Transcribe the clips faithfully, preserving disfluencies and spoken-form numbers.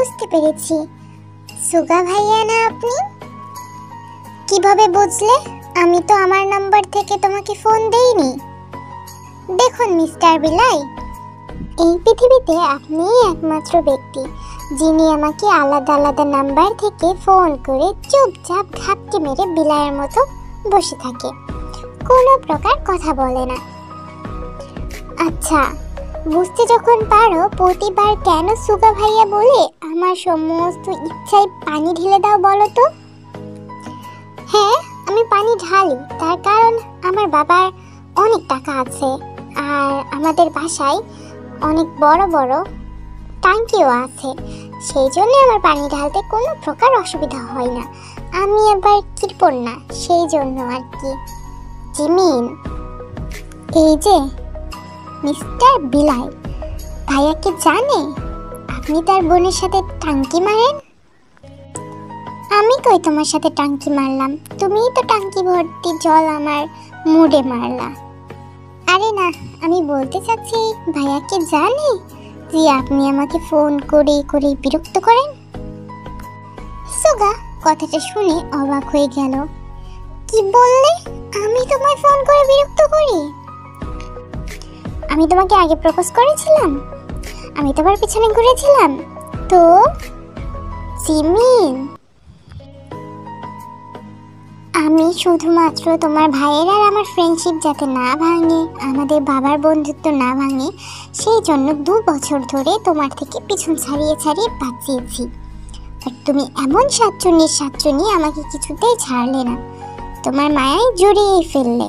বুঝতে পেরেছি, সুগা ভাইয়া না আপনি? কিভাবে বুঝলে? আমি তো আমার নাম্বার থেকে তোমাকে ফোন দেইনি। দেখুন মিস্টার বিলাই, এই পৃথিবীতে আপনিই একমাত্র ব্যক্তি যিনি আমাকে আলাদা আলাদা নাম্বার থেকে ফোন করে চুপচাপ ঘাপটি মেরে বিলাইয়ের মতো বসে থাকে, কোনো প্রকার কথা বলে না। আচ্ছা, বুঝতে যখন পারো প্রতিবার কেন সুগা ভাইয়া বলে আমার সমস্ত ইচ্ছায় পানি ঢেলে দাও বলো তো? হ্যাঁ, আমি পানি ঢালি তার কারণ আমার বাবার অনেক টাকা আছে, আর আমাদের বাসায় অনেক বড় বড় ট্যাঙ্কিও আছে, সেই জন্য আমার পানি ঢালতে কোনো প্রকার অসুবিধা হয় না। আমি আবার কৃপণ না, সেই জন্য আর কি। জিমিন, এই যে মিস্টার বিলাই, ভাইয়া কি জানে আপনি তার বোনের সাথে টাঙ্কি মারেন? আমি কই তোমার সাথে টাঙ্কি মারলাম? তুমিই তো টাঙ্কি ভর্তি জল আমার মুডে মারলা। আরে না, আমি বলতে চাচ্ছি ভাইয়া কি জানে যে আপনি আমাকে ফোন করে করে বিরক্ত করেন? সুগা কথাটা শুনে অবাক হয়ে গেল। কি বললে? আমি তোমায় ফোন করে বিরক্ত করি? আমি তোমাকে আগে প্রপোজ করেছিলাম? আমি তোমার পিছনে ঘুরেছিলাম তো? জিমিন, আমি শুধুমাত্র তোমার ভাইয়ের আর আমার ফ্রেন্ডশিপ যাতে না ভাঙে, আমাদের বাবার বন্ধুত্ব না ভাঙে, সেই জন্য দু বছর ধরে তোমার থেকে পিছন ছাড়িয়ে ছাড়িয়ে বাঁচিয়েছি। আর তুমি এমন সাতচুন্নি সাতচুন্নি আমাকে কিছুতেই ছাড়লে না, তোমার মায়ায় জড়িয়ে ফেললে।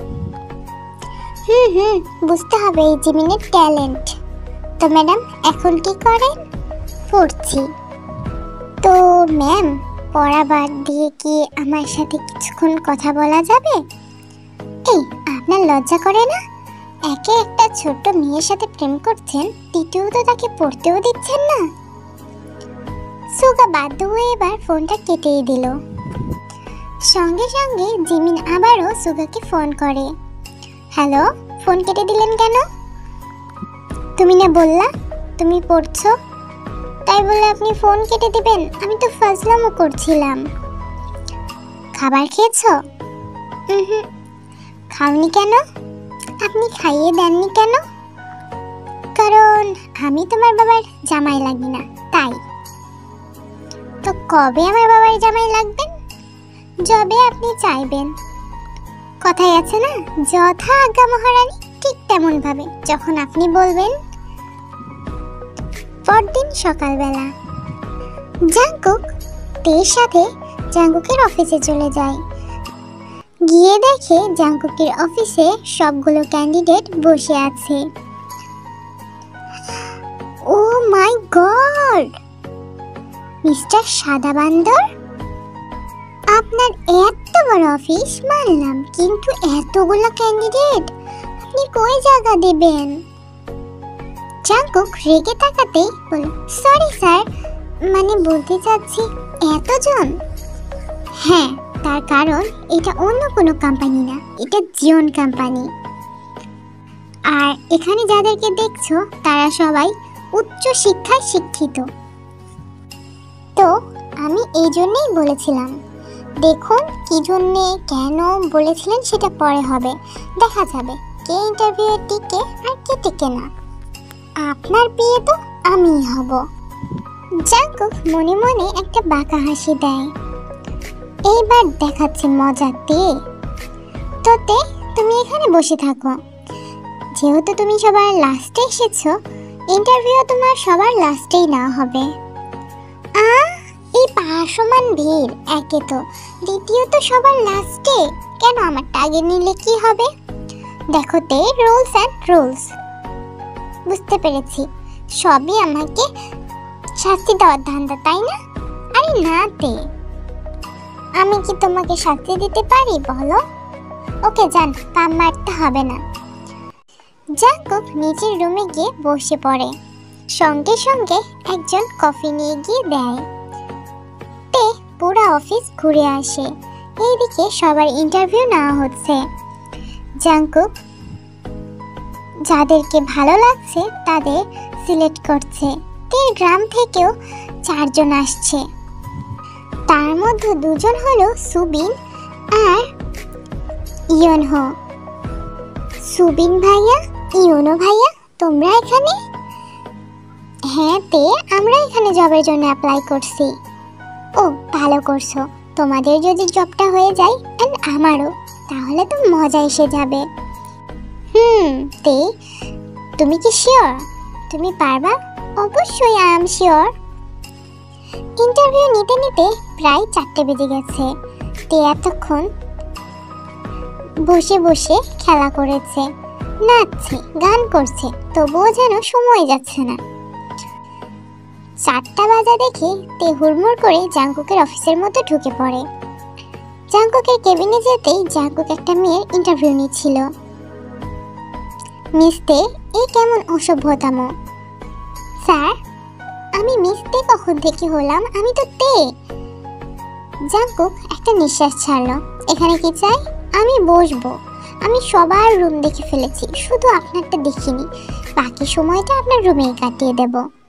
হুম হুম বুঝতে হবে এই জিমিনের ট্যালেন্ট। তো ম্যাডাম এখন কি করেন? পড়ছি। তো ম্যাম, পড়া বাদ দিয়ে কি আমার সাথে কিছুক্ষণ কথা বলা যাবে? এই, আপনার লজ্জা করে না? একে একটা ছোট্ট মেয়ের সাথে প্রেম করছেন, দ্বিতীয়ত তাকে পড়তেও দিচ্ছেন না। সুগা বাধ্য হয়ে এবার ফোনটা কেটেই দিল। সঙ্গে সঙ্গে জিমিন আবারও সুগাকে ফোন করে। হ্যালো, ফোন কেটে দিলেন কেন? তুমি না বললা তুমি পড়ছো, তাই বলে আপনি ফোন কেটে দিবেন? আমি তো ফাজলামো করছিলাম। খাবার খেয়েছো? হুম, খাওনি কেন? আপনি খাইয়ে দেননি কেন? কারণ আমি তোমার বাবার জামাই লাগি না, তাই। তো কবে আমার বাবার জামাই লাগবেন? যবে আপনি চাইবেন। কথাই আছে না, যথা আজ্ঞা মহারানী, ঠিক তেমন ভাবে যখন আপনি বলবেন। পরদিন সকালবেলা জাংকুক তের সাথে জাংকুকের অফিসে চলে যায়। গিয়ে দেখে জাংকুকের অফিসে সবগুলো ক্যান্ডিডেট বসে আছে। ও মাই গড, মিস্টার সাদা বান্দর, আপনার এত বড় অফিস মানলাম, কিন্তু এতগুলো ক্যান্ডিডেট আপনি কই জায়গা দেবেন? জাংকুক রেগে তাকাতেই বলল, সরি স্যার, মানে বলতে চাচ্ছি এতজন। হ্যাঁ, তার কারণ এটা অন্য কোনো কোম্পানি না, এটা জিওন কোম্পানি। আর এখানে যাদেরকে দেখছো তারা সবাই উচ্চ শিক্ষায় শিক্ষিত। তো আমি এই জন্যই বলেছিলাম। দেখুন কি জন্যে কেন বলেছিলেন সেটা পরে হবে, দেখা যাবে কে ইন্টারভিউ টিকে আর কে টিকে না। আপনার বিয়ে তো আমিই হব। জাংকুক মনে মনে একটা বাঁকা হাসি দেয়। এইবার দেখাচ্ছি মজাতে। তোতে তুমি এখানে বসে থাকো, যেহেতু তুমি সবার লাস্টে এসেছো, ইন্টারভিউ তোমার সবার লাস্টেই না হবে। আহ, এই পাহাড়সমান ভিড়, একে তো, দ্বিতীয়ত সবার লাস্টে কেন? আমারটা আগে নিলে কি হবে? দেখো তে, রুলস অ্যান্ড রুলস। বুঝতে পেরেছি, সবই আমাকে শাস্তি দেওয়ার ধান্দা, তাই না? আরে না তে, আমি কি তোমাকে শাস্তি দিতে পারি বলো? ওকে যান, পাম মারতে হবে না। জাংকুক নিজের রুমে গিয়ে বসে পড়ে, সঙ্গে সঙ্গে একজন কফি নিয়ে গিয়ে দেয়। তে পুরো অফিস ঘুরে আসে, এইদিকে সবার ইন্টারভিউ নেওয়া হচ্ছে। জাংকুক যাদেরকে ভালো লাগছে তাদের সিলেক্ট করছে। তে গ্রাম থেকেও চারজন আসছে। তার মধ্যে দুজন হলো সুবিন আর ইয়নহো। সুবিন ভাইয়া, ইয়নো ভাইয়া, তোমরা এখানে? হ্যাঁ তে, আমরা এখানে জবের জন্য অ্যাপ্লাই করছি। ও ভালো করছো, তোমাদের যদি জবটা হয়ে যায় আর আমারও, তাহলে তো মজা এসে যাবে। হুম তে, তুমি কি শিওর তুমি পারবা? অবশ্যই আই এম শিওর। ইন্টারভিউ নিতে নিতে প্রায় চারটে বেজে গেছে। তে এতক্ষণ বসে বসে খেলা করেছে, নাচছে, গান করছে, তবুও যেন সময় যাচ্ছে না। চারটা বাজা দেখে তে হুড়মুড় করে জাংকুকের অফিসের মধ্যে ঢুকে পড়ে। জাংকুকের কেবিনে যেতেই জাংকুক একটা মেয়ের ইন্টারভিউ নিচ্ছিল। মিস তে, এই কেমন অসভ্যতাম! স্যার, আমি মিস তে কখন থেকে হলাম? আমি তো তে। জাংকুক একটা নিঃশ্বাস ছাড়লো। এখানে কি চাই? আমি বসবো। আমি সবার রুম দেখে ফেলেছি, শুধু আপনারটা দেখিনি। বাকি সময়টা আপনার রুমেই কাটিয়ে দেব।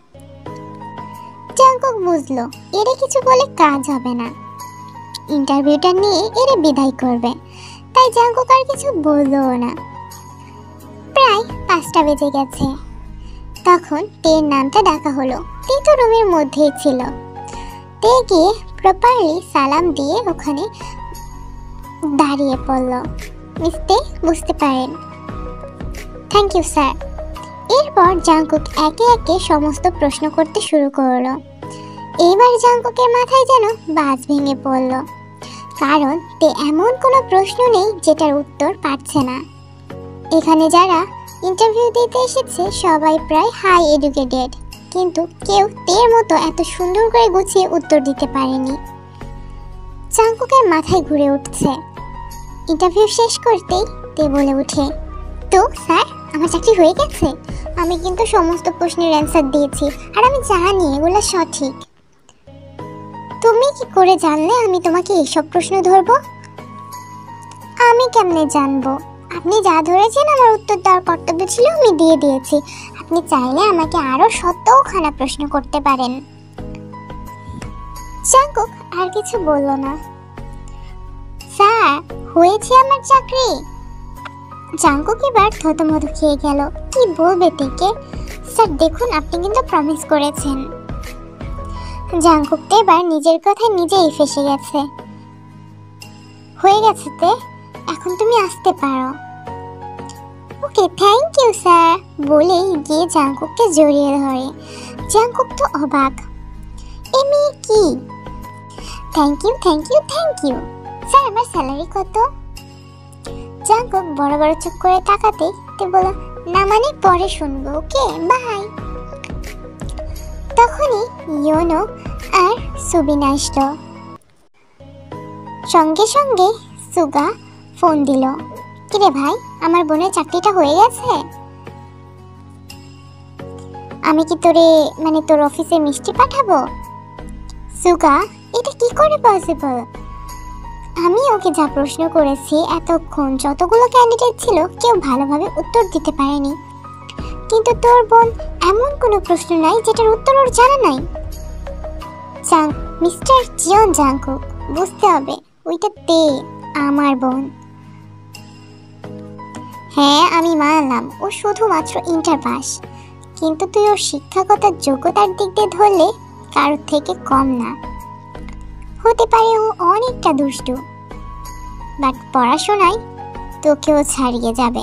জাংকুক বুঝলো এরে কিছু বলে কাজ হবে না, ইন্টারভিউটা নিয়ে এরে বিদায় করবে, তাই জাংকুক আর কিছু বললো না। প্রায় পাঁচটা বেজে গেছে। তখন তের নামটা ডাকা হলো। তে তো রুমের মধ্যেই ছিল। তে গিয়ে প্রপারলি সালাম দিয়ে ওখানে দাঁড়িয়ে পড়ল। মিস তে বুঝতে পারেন? Thank you sir. এরপর জাংকুক একে একে সমস্ত প্রশ্ন করতে শুরু করলো। এইবার জাংকুকের মাথায় যেন বাজ ভেঙে পড়ল, কারণ তে এমন কোনো প্রশ্ন নেই যেটার উত্তর পারছে না। এখানে যারা ইন্টারভিউ দিতে এসেছে সবাই প্রায় হাই এডুকেটেড, কিন্তু কেউ তের মতো এত সুন্দর করে গুছিয়ে উত্তর দিতে পারেনি। জাংকুকের মাথায় ঘুরে উঠছে। ইন্টারভিউ শেষ করতেই তে বলে উঠে, তো স্যার, আমার চাকরি হয়ে গেছে। আমি কিন্তু সমস্ত প্রশ্নের অ্যান্সার দিয়েছি, আর আমি জানি এগুলো সঠিক। তুমি কি করে জানলে আমি তোমাকে এইসব প্রশ্ন ধরবো? আমি কেমনে জানবো? আপনি যা ধরেছেন আমার উত্তর দেওয়ার কর্তব্য ছিল, আমি দিয়ে দিয়েছি। আপনি চাইলে আমাকে আরো শতখানা প্রশ্ন করতে পারেন। জাংকুক আর কিছু বলল না। স্যার, হয়েছে আমার চাকরি। জাংকুক এবার থতমত খেয়ে গেল। কি বলবে থেকে? স্যার দেখুন, আপনি কিন্তু প্রমিস করেছেন। জাংকুক তো এবার নিজের কথায় নিজেই ফেসে গেছে। হয়ে গেছে তে, এখন তুমি আসতে পারো। ওকে, থ্যাংক ইউ স্যার বলেই গিয়ে জাংকুককে জড়িয়ে ধরে। জাংকুক তো অবাক, এমনি কি? Thank you thank you thank you sir, আমার স্যালারি কত? জাংকুক বড় বড় চোখ করে তাকাতে তে বলল, না মানে পরে শুনবো, ওকে বাই। তখনই ইয়োনো আর সুবিন আসলো। সঙ্গে সঙ্গে সুগা ফোন দিল। কিরে ভাই, আমার বোনের চাকরিটা হয়ে গেছে? আমি কি তোরে মানে তোর অফিসে মিষ্টি পাঠাবো? সুগা, এটা কি করে পসিবল? আমি ওকে যা প্রশ্ন করেছি এতক্ষণ যতগুলো ক্যান্ডিডেট ছিল কেউ ভালোভাবে উত্তর দিতে পারেনি, কিন্তু তোর বোন এমন কোনো প্রশ্ন নাই যেটার উত্তর ওর জানা নাই। জাং মিস্টার জিয়ন জাংকুক, বুঝতে হবে ওইটা তে, আমার বোন। হ্যাঁ আমি মানলাম ও শুধুমাত্র ইন্টার পাস, কিন্তু তুই ওর শিক্ষাগত যোগ্যতার দিক দিয়ে ধরলে কারোর থেকে কম না। হতে পারে ও অনেকটা দুষ্টু, বাট পড়াশোনায় তোকেও ছাড়িয়ে যাবে।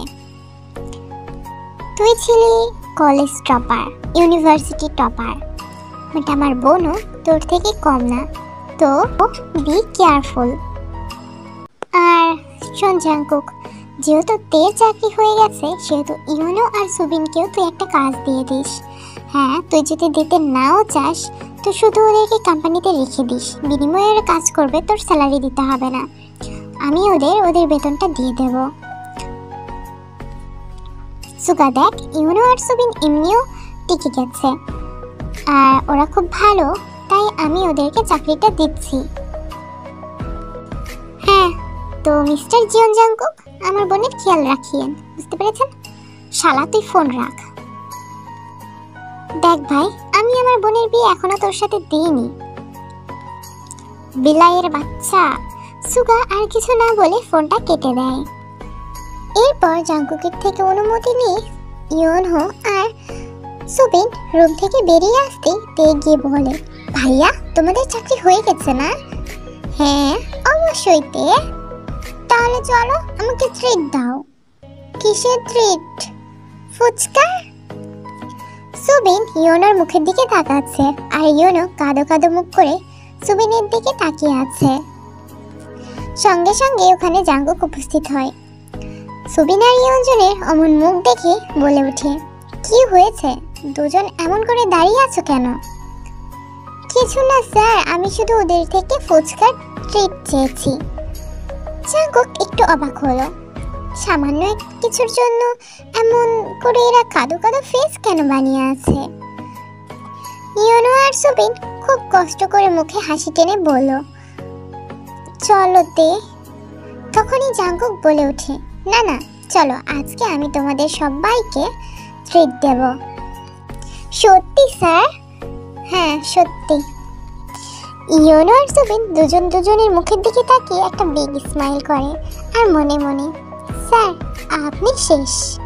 তুই ছিলি college topper, university topper, but আমার বোনও তোর থেকে কম না, তো বি কেয়ারফুল। আর শোন জাংকুক, যেহেতু তের চাকরি হয়ে গেছে সেহেতু ইউনো আর সুবিনকেও তুই একটা কাজ দিয়ে দিস। হ্যাঁ, তুই যদি দিতে নাও চাস তো শুধু ওদেরকে কোম্পানিতে রেখে দিস, বিনিময়ে ওরা কাজ করবে, তোর স্যালারি দিতে হবে না। আমি ওদের ওদের বেতনটা দিয়ে দেব। সুগা দেখ, ইউনো আর সুবিন এমনিও টিকে গেছে আর ওরা খুব ভালো, তাই আমি ওদেরকে চাকরিটা দিচ্ছি। হ্যাঁ, তো মিস্টার জিয়ন জাংকুক, আমার বোনের খেয়াল রাখিয়েন, বুঝতে পেরেছেন? শালা তুই ফোন রাখ। দেখ ভাই, আমি আমার বোনের বিয়ে এখনো তোর সাথে দিইনি। বিলাইয়ের বাচ্চা। সুগা আর কিছু না বলে ফোনটা কেটে দেয়। এরপর জাঙ্কুকের থেকে অনুমতি নিয়ে ইয়োনহো আর সুবিন রুম থেকে বেরিয়ে আসতে তে গিয়ে বলে, ভাইয়া তোমাদের চাকরি হয়ে গেছে না? হ্যাঁ অবশ্যই তে। তাহলে চলো আমাকে ট্রিট দাও। কিসের ট্রিট? ফুচকা? সুবিন ইয়োনোর মুখের দিকে তাকাচ্ছে আর ইয়োনো কাদো কাদো মুখ করে সুবিনের দিকে তাকিয়ে আছে। সঙ্গে সঙ্গে ওখানে জাঙ্কুক উপস্থিত হয়। সুবিন আর ইয়োনজনের অমন মুখ দেখে বলে ওঠে, কি হয়েছে? দুজন এমন করে দাঁড়িয়ে আছো কেন? কিছু না স্যার, আমি শুধু ওদের থেকে ফুচকার ট্রিট চেয়েছি। জাঙ্কুক একটু অবাক হলো, সামান্য কিছুর জন্য এমন করে এরা কাদো কাদো ফেস কেন বানিয়ে আছে? ইয়োনো আর সুবিন খুব কষ্ট করে মুখে হাসি টেনে বলল, চলো তে। তখনই জাঙ্কুক বলে ওঠে, না না চলো, আজকে আমি তোমাদের সবাইকে ট্রিট দেব। সত্যি স্যার? হ্যাঁ সত্যি। ইয়োনো আর সুবিন দুজন দুজনের মুখের দিকে তাকিয়ে একটা বিগ স্মাইল করে আর মনে মনে, স্যার আপনি শেষ।